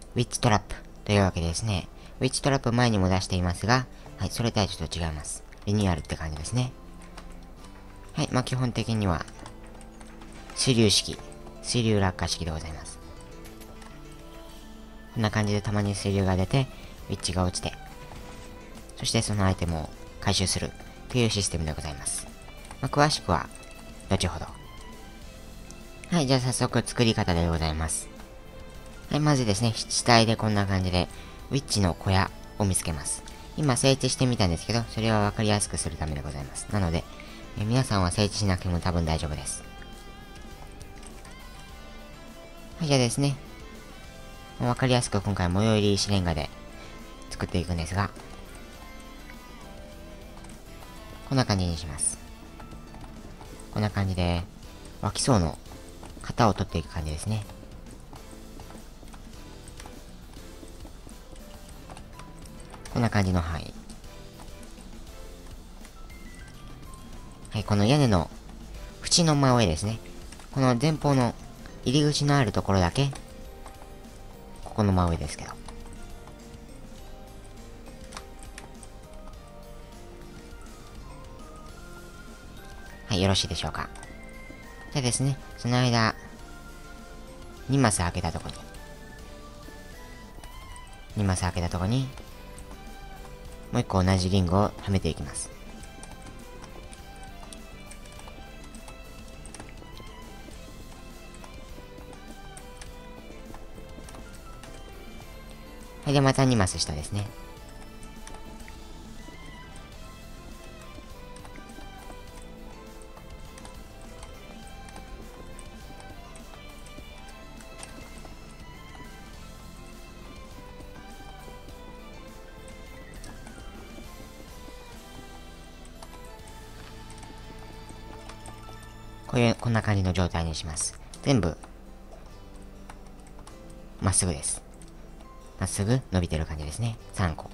ウィッチトラップというわけでですね、ウィッチトラップ前にも出していますが、はい、それとはちょっと違います。リニューアルって感じですね。はい、基本的には、水流式、水流落下式でございます。こんな感じでたまに水流が出て、ウィッチが落ちて、そしてそのアイテムを回収するというシステムでございます。詳しくは、後ほど。はい、じゃあ早速作り方でございます。はい、まずですね、地帯でこんな感じで、ウィッチの小屋を見つけます。今、整地してみたんですけど、それはわかりやすくするためでございます。なので、皆さんは整地しなくても多分大丈夫です。はい、じゃあですね、わかりやすく今回模様入り石レンガで作っていくんですが、こんな感じにします。こんな感じで、脇層の型を取っていく感じですね。こんな感じの範囲。はい、この屋根の縁の真上ですね。この前方の入り口のあるところだけ、ここの真上ですけど。はい、よろしいでしょうか。じゃあですね、その間、2マス開けたとこに、2マス開けたとこに、もう1個同じリングをはめていきます。はい、で、また2マス下ですね。こんな感じの状態にします。全部、まっすぐです。まっすぐ伸びてる感じですね。3個。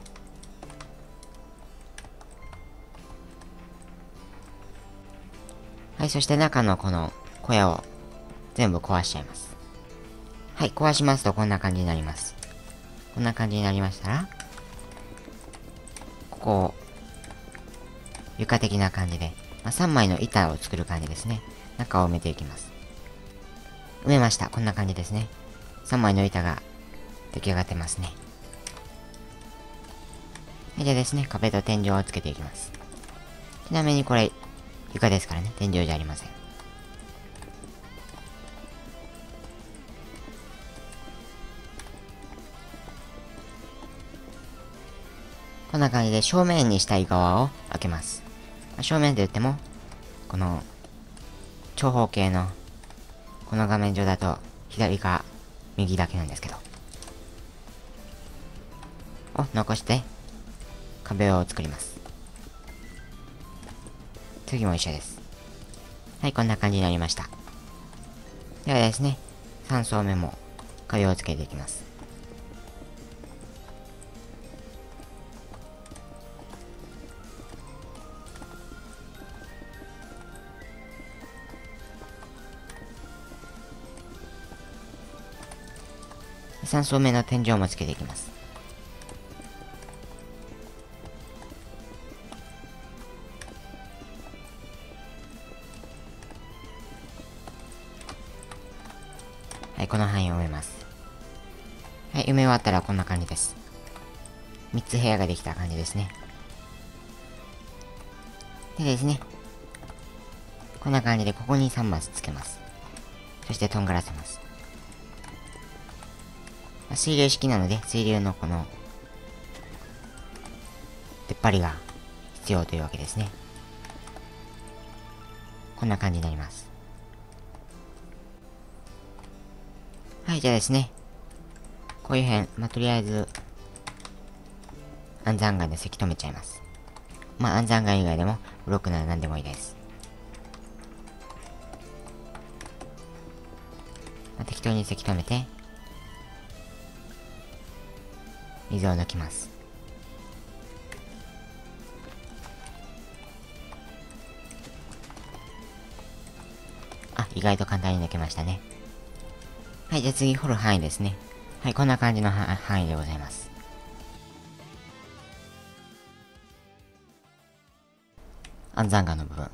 はい、そして中のこの小屋を全部壊しちゃいます。はい、壊しますとこんな感じになります。こんな感じになりましたら、ここを、床的な感じで、3枚の板を作る感じですね。中を埋めていきます。埋めました。こんな感じですね。3枚の板が出来上がってますね。でですね、壁と天井をつけていきます。ちなみにこれ、床ですからね、天井じゃありません。こんな感じで正面にしたい側を開けます。正面で言っても、この、長方形の、この画面上だと、左か右だけなんですけど。を残して、壁を作ります。次も一緒です。はい、こんな感じになりました。ではですね、3層目も壁をつけていきます。3層目の天井もつけていきます。はい、この範囲を埋めます。はい、埋め終わったらこんな感じです。3つ部屋ができた感じですね。でですね、こんな感じでここに3マスつけます。そしてとんがらせます。水流式なので、水流のこの、出っ張りが必要というわけですね。こんな感じになります。はい、じゃあですね。こういう辺、とりあえず、安山岩でせき止めちゃいます。安山岩以外でも、ブロックなら何でもいいです。適当にせき止めて、水を抜きます。意外と簡単に抜けましたね。はい、じゃあ次掘る範囲ですね。 はい、こんな感じの範囲でございます。安山岩の部分。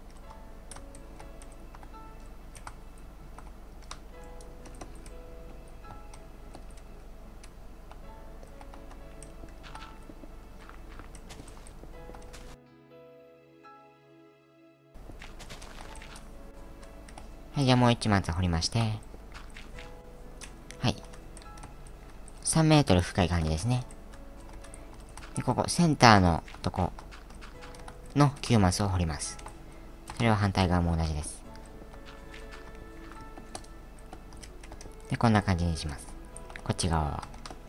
はい、じゃあもう一枚掘りまして、はい。3メートル深い感じですね。で、ここ、センターのとこの9マスを掘ります。それは反対側も同じです。で、こんな感じにします。こっち側は。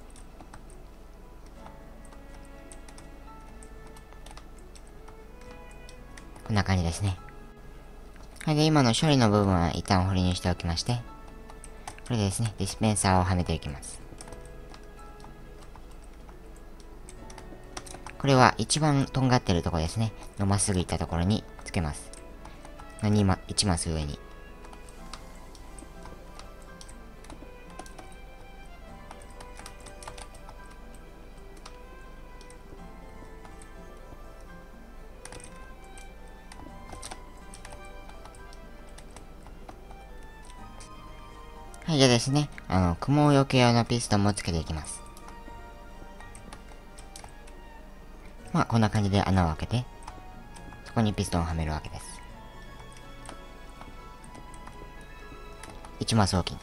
こんな感じですね。はい、で、今の処理の部分は一旦掘りにしておきまして、これでですね、ディスペンサーをはめていきます。これは一番とんがってるところですね。のまっすぐ行ったところにつけます。1マス上に。はい、じゃあですね、雲よけ用のピストンもつけていきます。まあ、こんな感じで穴を開けて、そこにピストンをはめるわけです。1マス置きに。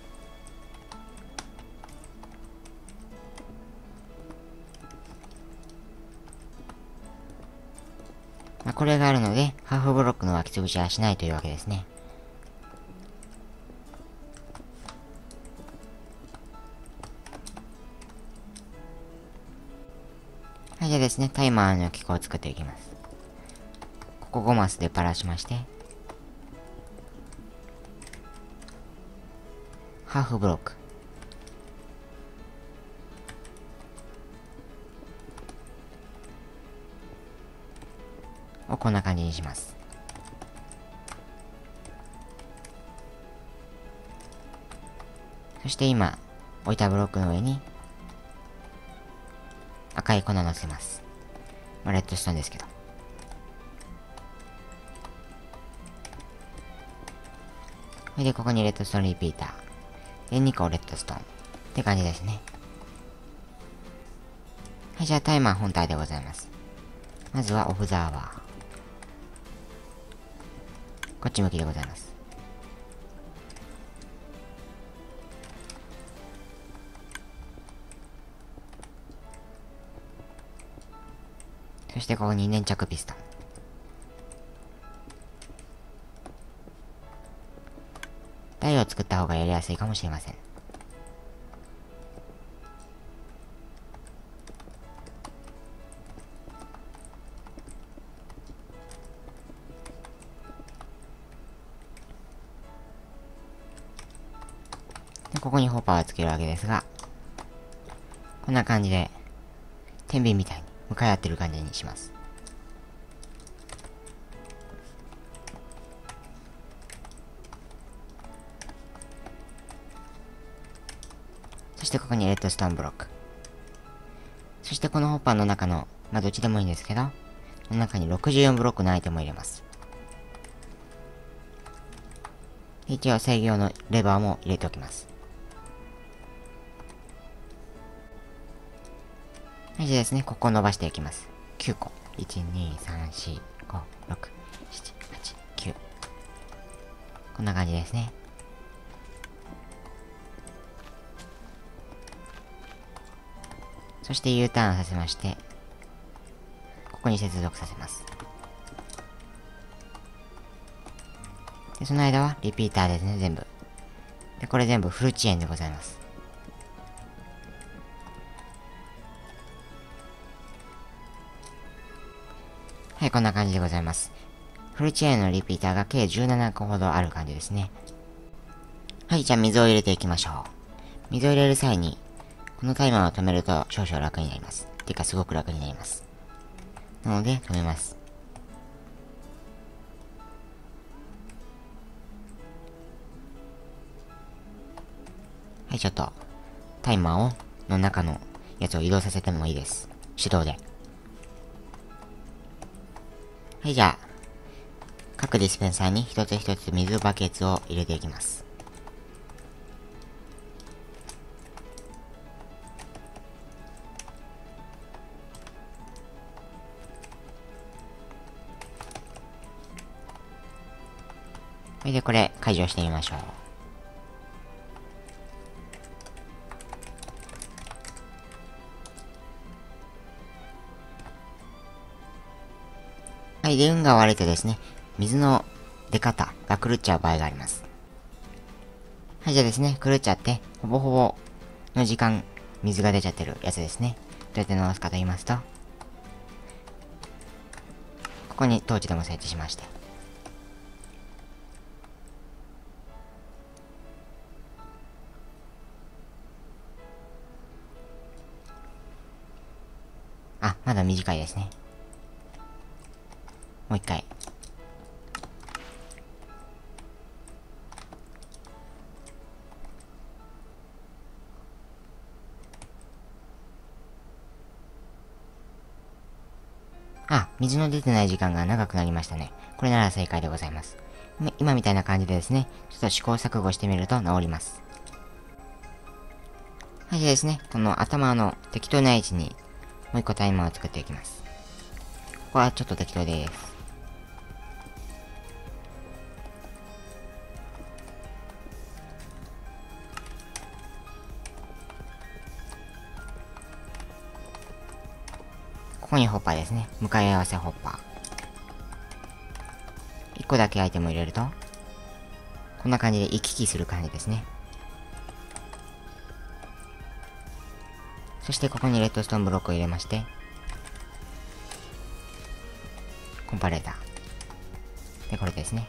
まあ、これがあるので、ハーフブロックの巻き潰しはしないというわけですね。はい、じゃあですね、タイマーの機構を作っていきます。ここ5マスでパラしまして、ハーフブロック。をこんな感じにします。そして今、置いたブロックの上に、赤い粉を乗せます。まあ、レッドストーンですけど。それで、ここにレッドストーンリピーター。で、2個レッドストーン。って感じですね。はい、じゃあタイマー本体でございます。まずはオブザーバー。こっち向きでございます。そしてここに粘着ピストン。台を作った方がやりやすいかもしれません。で、ここにホッパーをつけるわけですが、こんな感じで、天秤みたいに向かい合ってる感じにします。そしてここにレッドストーンブロック。そしてこのホッパーの中の、まあどっちでもいいんですけど、この中に64ブロックのアイテムを入れます。一応制御のレバーも入れておきます。はい、じゃあですね、ここを伸ばしていきます。9個。1、2、3、4、5、6、7、8、9。こんな感じですね。そして U ターンさせまして、ここに接続させます。で、その間はリピーターですね、全部。で、これ全部フル遅延でございます。はい、こんな感じでございます。フル遅延のリピーターが計17個ほどある感じですね。はい、じゃあ水を入れていきましょう。水を入れる際に、このタイマーを止めると少々楽になります。てかすごく楽になります。なので止めます。はい、ちょっとタイマーの中のやつを移動させてもいいです。手動で。はい、じゃあ、各ディスペンサーに一つ一つ水バケツを入れていきます。それでこれ解除してみましょう。はい、で、運が悪いとですね、水の出方が狂っちゃう場合があります。はい、じゃあですね、狂っちゃって、ほぼほぼの時間、水が出ちゃってるやつですね。どうやって直すかと言いますと、ここにトーチでも設置しまして。あ、まだ短いですね。もう一回。あ、水の出てない時間が長くなりましたね。これなら正解でございます。今みたいな感じでですね、ちょっと試行錯誤してみると治ります。はい、じゃあですね、この頭の適当な位置にもう一個タイマーを作っていきます。ここはちょっと適当です。ここにホッパーですね。向かい合わせホッパー。1個だけアイテムを入れると、こんな感じで行き来する感じですね。そしてここにレッドストーンブロックを入れまして、コンパレーター。で、これですね。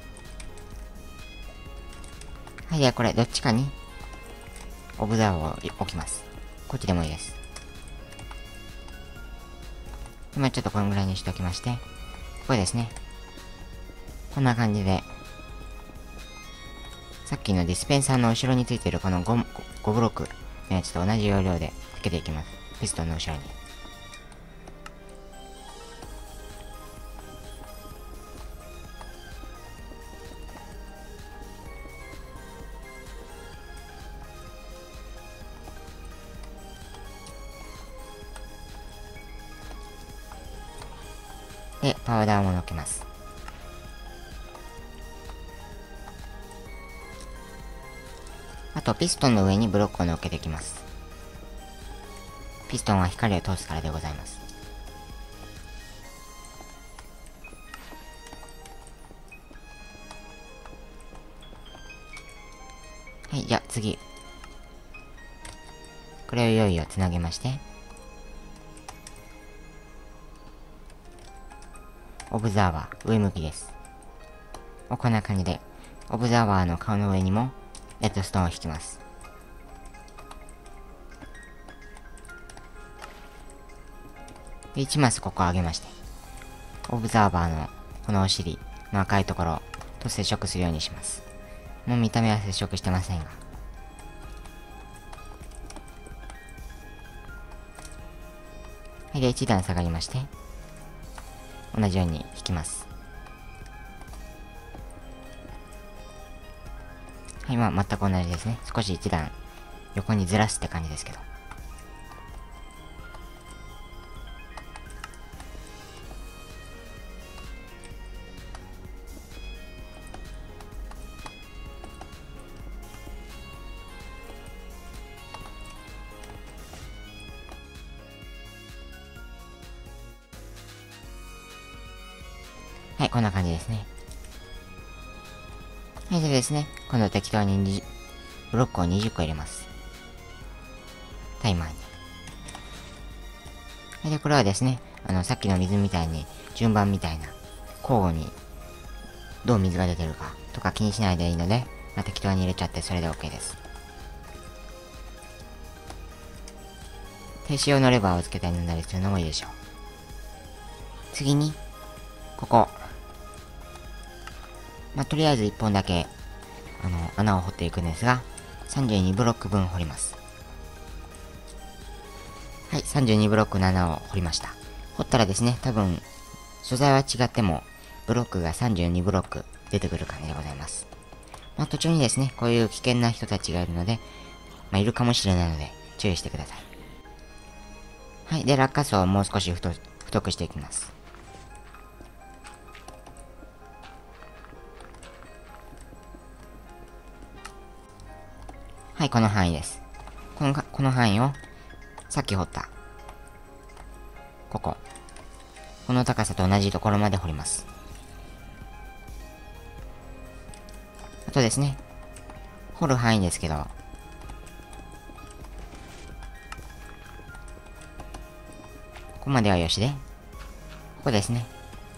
はい、ではこれ、どっちかに、オブザーバーを置きます。こっちでもいいです。今ちょっとこのぐらいにしておきまして、ここですね。こんな感じで、さっきのディスペンサーの後ろについているこの 5ブロックのやつと同じ要領でつけていきます。ピストンの後ろに。で、パウダーも乗っけます。あと、ピストンの上にブロックを乗っけていきます。ピストンは光を通すからでございます。はい、じゃあ次。これをいよいよつなげまして、オブザーバー、上向きです。こんな感じで、オブザーバーの顔の上にも、レッドストーンを引きます。で、1マスここを上げまして、オブザーバーのこのお尻の赤いところと接触するようにします。もう見た目は接触してませんが。はい、で、1段下がりまして、同じように引きます。はい、まあ全く同じですね。少し1段横にずらすって感じですけど。はい、こんな感じですね。はい、でですね、今度適当にブロックを20個入れます。タイマーに。はい、で、これはですね、さっきの水みたいに、順番みたいな、交互に、どう水が出てるかとか気にしないでいいので、まあ、適当に入れちゃってそれで OK です。停止用のレバーをつけたり飲んだりするのもいいでしょう。次に、ここ。まあ、とりあえず1本だけ、穴を掘っていくんですが、32ブロック分掘ります。 はい、32ブロック7を掘りました。掘ったらですね、多分、素材は違っても、ブロックが32ブロック出てくる感じでございます。まあ途中にですね、こういう危険な人たちがいるので、まあいるかもしれないので、注意してください。はい、で、落下層をもう少し太くしていきます。はい、この範囲です。この範囲を、さっき掘った、この高さと同じところまで掘ります。あとですね、掘る範囲ですけど、ここまではよしで、ここですね。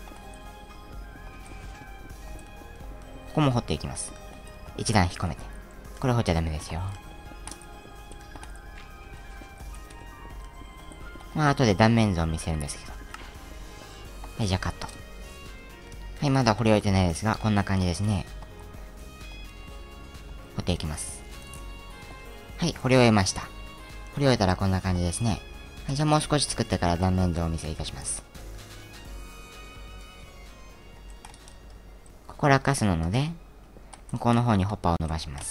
ここも掘っていきます。一段引っ込めて。これ掘っちゃダメですよ。まあ、後で断面図を見せるんですけど。はい、じゃあカット。はい、まだ掘り終えてないですが、こんな感じですね。掘っていきます。はい、掘り終えました。掘り終えたらこんな感じですね。はい、じゃあもう少し作ってから断面図をお見せいたします。ここ落下するので、向こうの方にホッパーを伸ばします。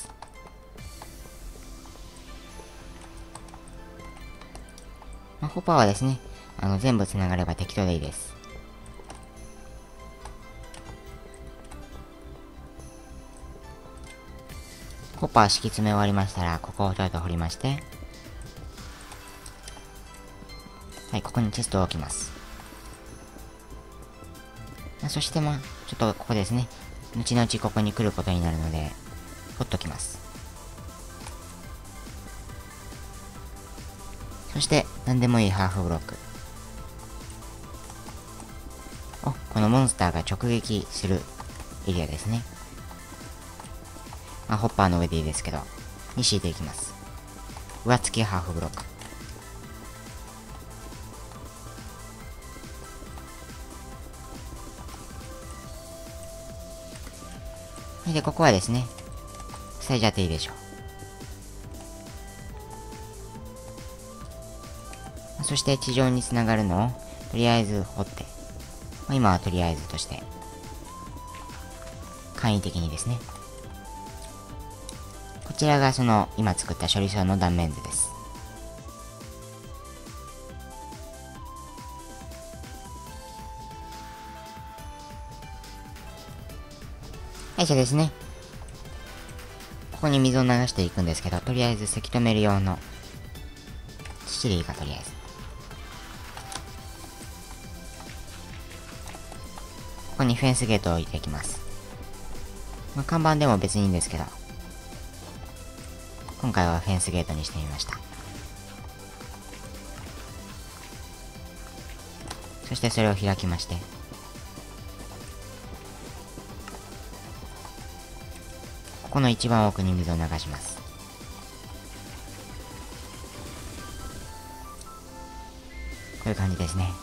まあ、ホッパーはですね、全部繋がれば適当でいいです。ホッパー敷き詰め終わりましたら、ここをちょっと掘りまして、はい、ここにチェストを置きます。そしてまあ、ちょっとここですね。後々ここに来ることになるので、掘っときます。そして、何でもいいハーフブロック。このモンスターが直撃するエリアですね。まあ、ホッパーの上でいいですけど、に敷いていきます。上付きハーフブロック。で、ここはですね、塞いじゃっていいでしょう。そして地上につながるのを、とりあえず掘って、まあ、今はとりあえずとして、簡易的にですね。こちらがその、今作った処理層の断面図です。はい、じゃあですね。ここに水を流していくんですけど、とりあえずせき止める用の土でいいか、とりあえず。ここにフェンスゲートを置いていきます。まあ、看板でも別にいいんですけど、今回はフェンスゲートにしてみました。そしてそれを開きまして、ここの一番奥に水を流します。こういう感じですね。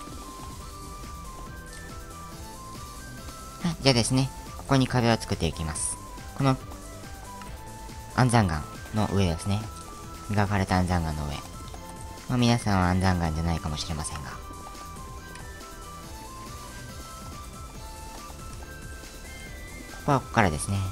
はい、じゃあですね、ここに壁を作っていきます。この安山岩の上ですね。磨かれた安山岩の上。まあ、皆さんは安山岩じゃないかもしれませんが。ここはここからですね。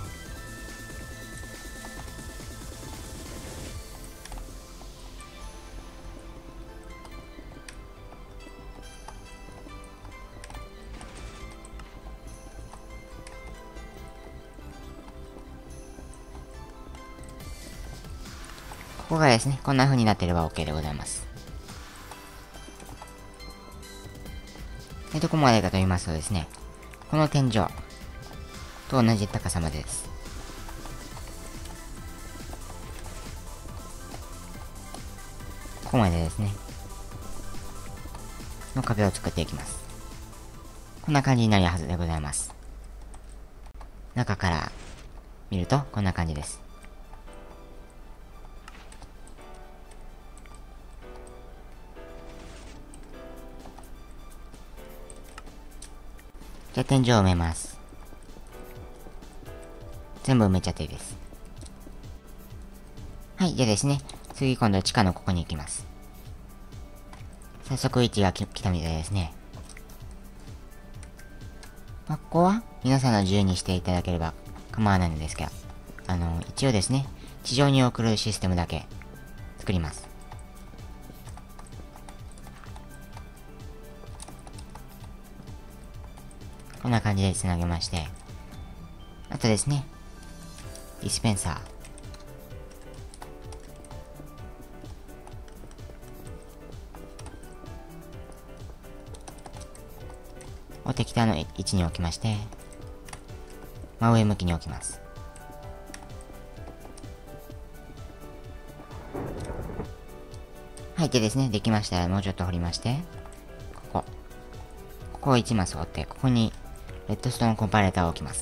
ここがですね、こんな風になっていれば OK でございます。で、どこまでかと言いますとですね、この天井と同じ高さまでです。ここまでですね、の壁を作っていきます。こんな感じになるはずでございます。中から見るとこんな感じです。じゃあ天井を埋めます。全部埋めちゃっていいです。はい、じゃあですね、次今度地下のここに行きます。 早速位置が来たみたいですね。ここは皆さんの自由にしていただければ構わないのですが、一応ですね、地上に送るシステムだけ作ります。こんな感じで繋げまして、あとですね、ディスペンサーを適当な位置に置きまして、真上向きに置きます。はい、でですね、できましたらもうちょっと掘りまして、ここを1マス掘って、ここにレッドストーンコンパレーターを置きます。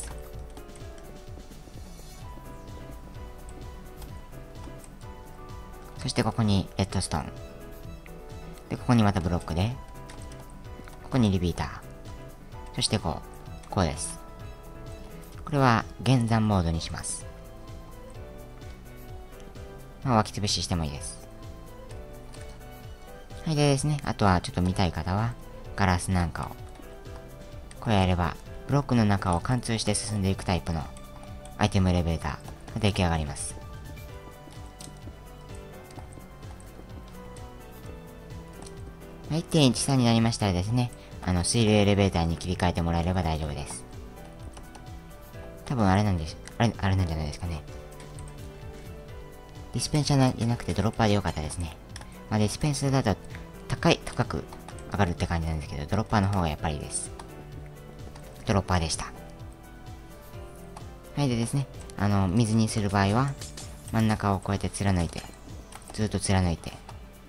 そしてここにレッドストーン。で、ここにまたブロックで、ここにリピーター。そしてこうです。これは減算モードにします。まあ、湧き潰ししてもいいです。はい、でですね、あとはちょっと見たい方は、ガラスなんかを。これやれば、ブロックの中を貫通して進んでいくタイプのアイテムエレベーターが出来上がります。1.13 になりましたらですね、水流エレベーターに切り替えてもらえれば大丈夫です。多分あれなんです。あれなんじゃないですかね。ディスペンサーじゃなくてドロッパーでよかったですね。まあ、ディスペンサーだと高く上がるって感じなんですけど、ドロッパーの方がやっぱりいいです。ドロッパーでした。はい、でですね、水にする場合は、真ん中をこうやって貫いて、ずっと貫いて、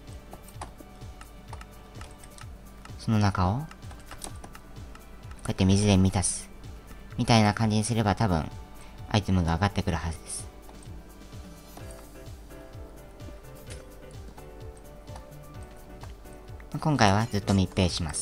その中を、こうやって水で満たす。みたいな感じにすれば多分、アイテムが上がってくるはずです。今回はずっと密閉します。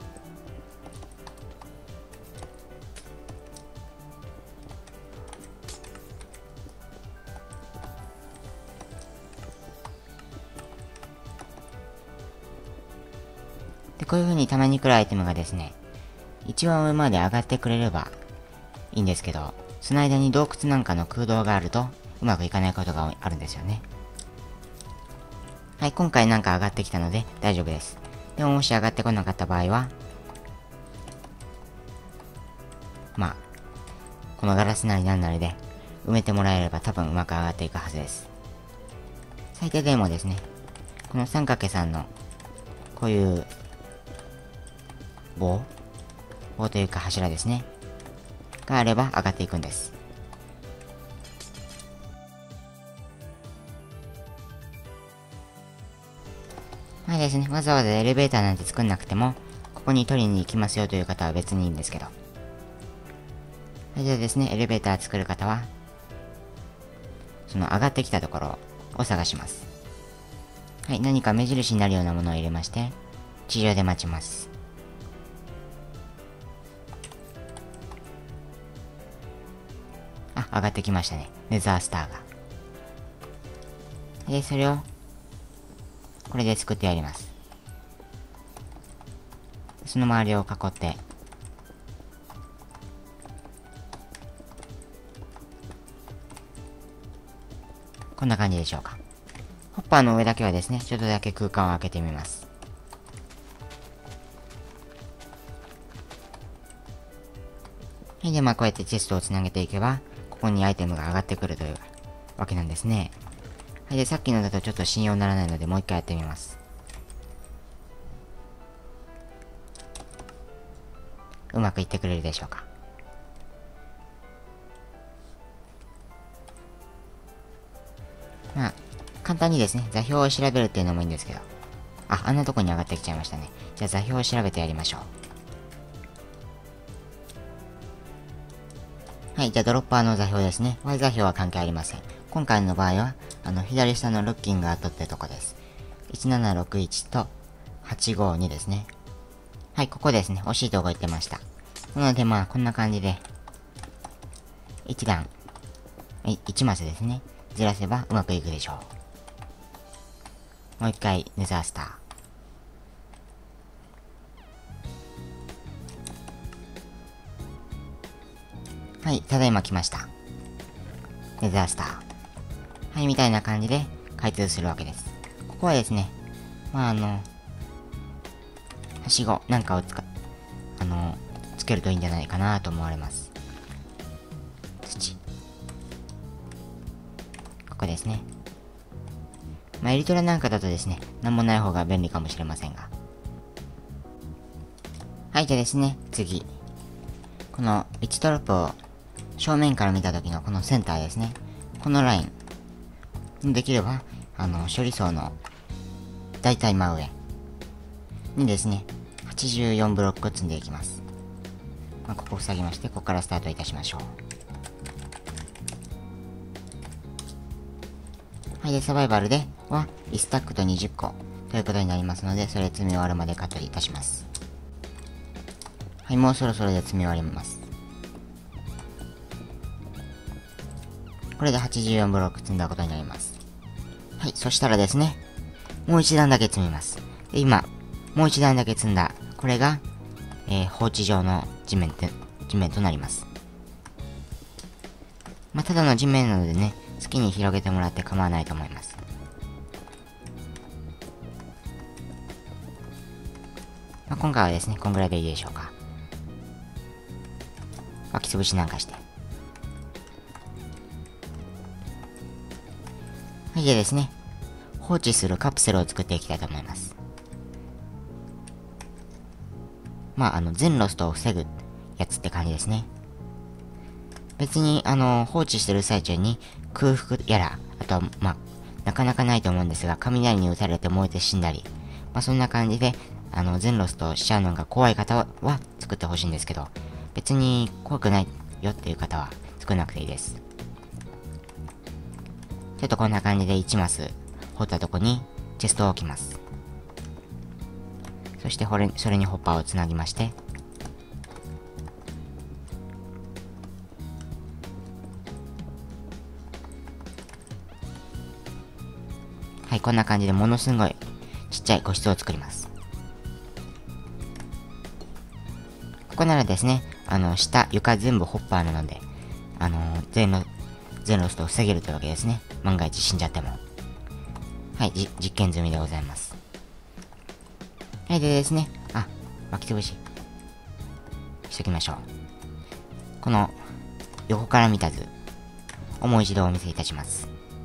で、こういう風にたまに来るアイテムがですね、一番上まで上がってくれればいいんですけど、その間に洞窟なんかの空洞があると、うまくいかないことがあるんですよね。はい、今回なんか上がってきたので大丈夫です。でももし上がってこなかった場合は、まあ、このガラスなりなんなりで埋めてもらえれば多分うまく上がっていくはずです。最低でもですね、この 3×3 のこういう棒というか柱ですね。があれば上がっていくんです。まあですね、わざわざエレベーターなんて作んなくても、ここに取りに行きますよという方は別にいいんですけど。それでですね、エレベーター作る方は、その上がってきたところを探します。はい、何か目印になるようなものを入れまして、地上で待ちます。あ、上がってきましたね。ネザースターが。で、それを、これで作ってやります。その周りを囲って、こんな感じでしょうか。ホッパーの上だけはですね、ちょっとだけ空間を空けてみます。はい、で、まあこうやってチェストをつなげていけば、ここにアイテムが上がってくるというわけなんですね。はい、で、さっきのだとちょっと信用ならないので、もう一回やってみます。うまくいってくれるでしょうか。まあ、簡単にですね、座標を調べるっていうのもいいんですけど。あんなとこに上がってきちゃいましたね。じゃあ座標を調べてやりましょう。はい、じゃあドロッパーの座標ですね。Y 座標は関係ありません。今回の場合は、左下のルッキングアットってとこです。1761と852ですね。はい、ここですね。惜しいとこ言ってました。なのでまあ、こんな感じで、1段、1マスですね。ずらせばうまくいくでしょう。もう一回、ネザースター。 はい、ただいま来ました。ネザースター。はい、みたいな感じで開通するわけです。ここはですね、はしごなんかをつけるといいんじゃないかなと思われます。土。ここですね。エリトラなんかだとですね、なんもない方が便利かもしれませんが。はい、でですね、次。このウィッチトラップを正面から見た時のこのセンターですね。このライン。できれば、処理層の大体真上にですね、84ブロックを積んでいきます。ここを塞ぎまして、ここからスタートいたしましょう。はい、で、サバイバルでは、1スタックと20個ということになりますので、それ積み終わるまでカットいたします。はい、もうそろそろで積み終わります。これで84ブロック積んだことになります。はい、そしたらですね、もう一段だけ積みます。で、今、もう一段だけ積んだ、これが、放置場の地面となります。ただの地面なのでね、好きに広げてもらって構わないと思います。今回はですね、こんぐらいでいいでしょうか。巻き潰しなんかして。はい、でですね、放置するカプセルを作っていきたいと思います。全ロストを防ぐやつって感じですね。別に、放置してる最中に空腹やら、あとは、なかなかないと思うんですが、雷に打たれて燃えて死んだり、そんな感じで、全ロストしちゃうのが怖い方は作ってほしいんですけど、別に怖くないよっていう方は作らなくていいです。ちょっとこんな感じで1マス掘ったとこにチェストを置きます。そしてそれにホッパーをつなぎまして、はい、こんな感じでものすごいちっちゃい個室を作ります。ここならですね、下、床全部ホッパーなので、全ロストを防げるというわけですね。万が一死んじゃっても。はい、実験済みでございます。はい、でですね、巻き潰しときましょう。この、横から見た図をもう一度お見せいたします。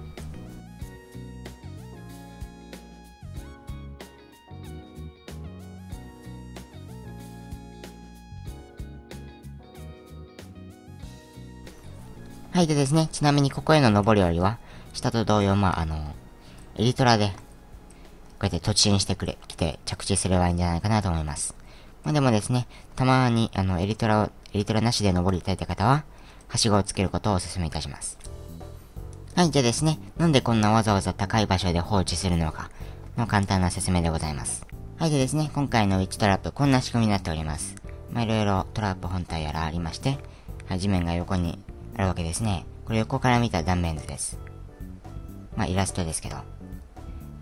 はい、でですね、ちなみにここへの登り降りは、下と同様、エリトラで、こうやって突進してきて着地すればいいんじゃないかなと思います。でもですね、たまに、エリトラなしで登りたいって方は、はしごをつけることをお勧めいたします。はい、でですね、なんでこんなわざわざ高い場所で放置するのか、の簡単な説明でございます。はい、でですね、今回のウィッチトラップ、こんな仕組みになっております。いろいろトラップ本体やらありまして、はい、地面が横にあるわけですね。これ横から見た断面図です。イラストですけど。はい、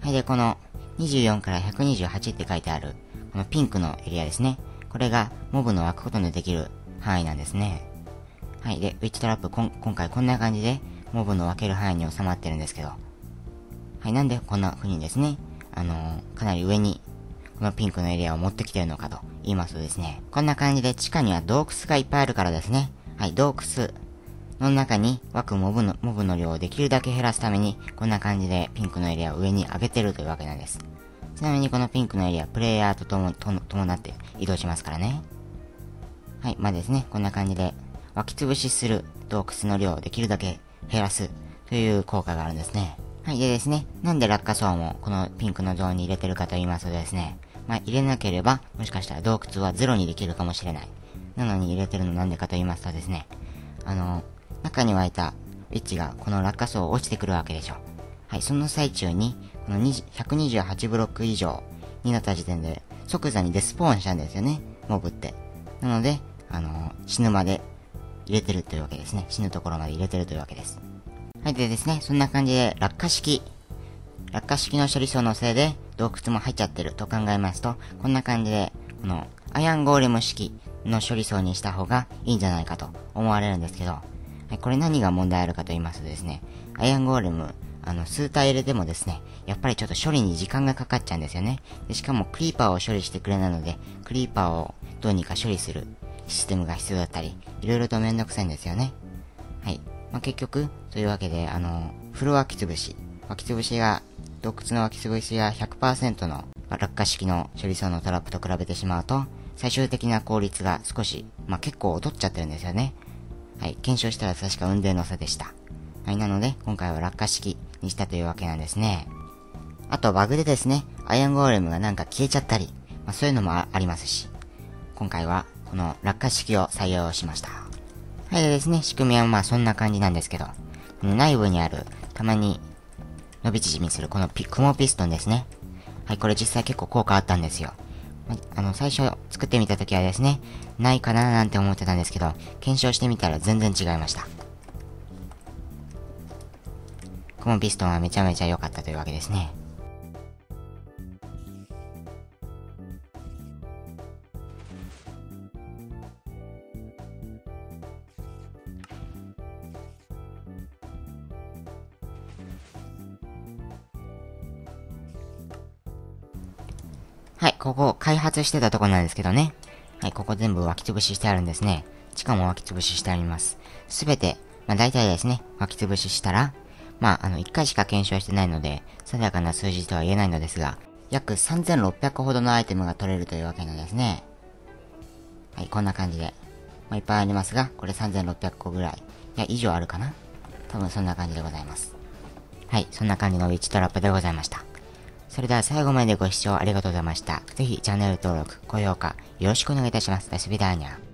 で、この24から128って書いてある、このピンクのエリアですね。これがモブの湧くことのできる範囲なんですね。はい、で、ウィッチトラップ今回こんな感じで、モブの分ける範囲に収まってるんですけど。はい、なんでこんな風にですね、かなり上に、このピンクのエリアを持ってきてるのかと言いますとですね、こんな感じで地下には洞窟がいっぱいあるからですね。はい、洞窟の中に湧くモブの量をできるだけ減らすために、こんな感じでピンクのエリアを上に上げてるというわけなんです。ちなみにこのピンクのエリア、プレイヤーと伴って移動しますからね。はい、ですね、こんな感じで、湧き潰しする洞窟の量をできるだけ減らすという効果があるんですね。はい、でですね、なんで落下層もこのピンクのゾーンに入れてるかと言いますとですね、入れなければ、もしかしたら洞窟はゼロにできるかもしれない。なのに入れてるのなんでかと言いますとですね、中に湧いたウィッチがこの落下層を落ちてくるわけでしょう。はい、その最中に、この128ブロック以上になった時点で即座にデスポーンしたんですよね、モブって。なので、死ぬまで入れてるというわけですね。死ぬところまで入れてるというわけです。はい、でですね、そんな感じで落下式の処理層のせいで洞窟も入っちゃってると考えますと、こんな感じで、このアイアンゴーレム式の処理層にした方がいいんじゃないかと思われるんですけど、はい、これ何が問題あるかと言いますとですね、アイアンゴーレム、数体入れてもですね、やっぱりちょっと処理に時間がかかっちゃうんですよね。で、しかもクリーパーを処理してくれないので、クリーパーをどうにか処理するシステムが必要だったり、いろいろとめんどくさいんですよね。はい。結局、というわけで、フル湧き潰し。湧き潰しが、洞窟の湧き潰しが 100% の落下式の処理層のトラップと比べてしまうと、最終的な効率が少し、結構劣っちゃってるんですよね。はい。検証したら確か雲泥の差でした。はい。なので、今回は落下式にしたというわけなんですね。あと、バグでですね、アイアンゴーレムがなんか消えちゃったり、そういうのもありますし、今回は、この落下式を採用しました。はい。でですね、仕組みはそんな感じなんですけど、内部にある、たまに、伸び縮みするこの雲ピストンですね。はい。これ実際結構効果あったんですよ。最初作ってみた時はですね、ないかななんて思ってたんですけど、検証してみたら全然違いました。雲ピストンはめちゃめちゃ良かったというわけですね。はい、ここ開発してたとこなんですけどね。はい、ここ全部湧き潰ししてあるんですね。地下も湧き潰ししてあります。すべて、大体ですね、湧き潰ししたら、1回しか検証してないので、定かな数字とは言えないのですが、約3600ほどのアイテムが取れるというわけなんですね。はい、こんな感じで。いっぱいありますが、これ3600個ぐらい。いや、以上あるかな？多分そんな感じでございます。はい、そんな感じのウィッチトラップでございました。それでは最後までご視聴ありがとうございました。ぜひチャンネル登録、高評価よろしくお願いいたします。ダスビダーニャ。